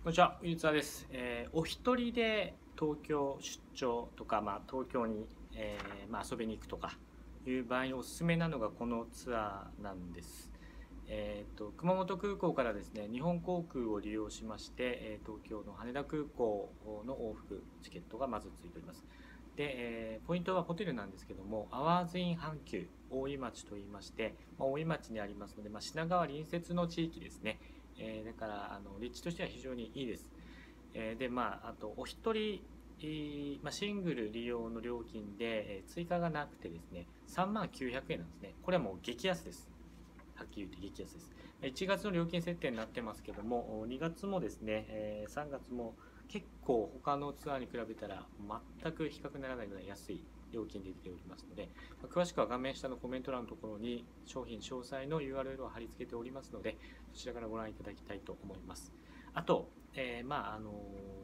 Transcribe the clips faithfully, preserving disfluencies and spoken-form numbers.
こんにちは、ゆうつわです。えーお一人で東京出張とか、まあ、東京に、えーまあ、遊びに行くとかいう場合におすすめなのがこのツアーなんです。えーと、熊本空港からですね、日本航空を利用しまして、えー東京の羽田空港の往復チケットがまずついております。で、えーポイントはホテルなんですけども、アワーズイン阪急大井町といいまして、まあ、大井町にありますので、まあ、品川隣接の地域ですね。えーだからあの立地としては非常にいいです。えーで、まあ、あとお一人、えーまあ、シングル利用の料金で、えー追加がなくてですね、さんまんきゅうひゃくえんなんですね。これはもう激安です。はっきり言って激安です。いちがつの料金設定になってますけども、にがつもですね、えーさんがつも結構他のツアーに比べたら全く比較にならないぐらい安い料金で出ておりますので、詳しくは画面下のコメント欄のところに商品詳細の ユーアールエル を貼り付けておりますので、そちらからご覧いただきたいと思います。あと、えーまああの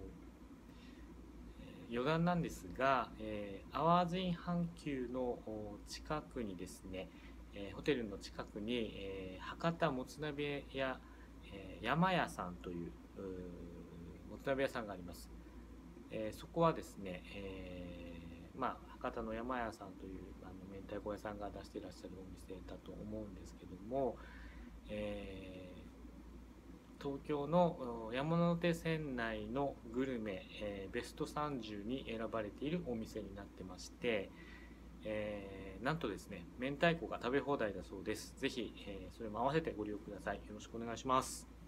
余談なんですが、えー、アワーズイン阪急の近くにですね、えーホテルの近くに、えー博多もつ鍋屋、えー山屋さんというもつ鍋屋さんがあります。えーそこはですね、えーまあ、博多の山屋さんというあの明太子屋さんが出していらっしゃるお店だと思うんですけども、えー東京の山手線内のグルメ、えーベストさんじゅうに選ばれているお店になってまして、えーなんとですね、明太子が食べ放題だそうです。ぜひ、えーそれも合わせてご利用ください。よろしくお願いします。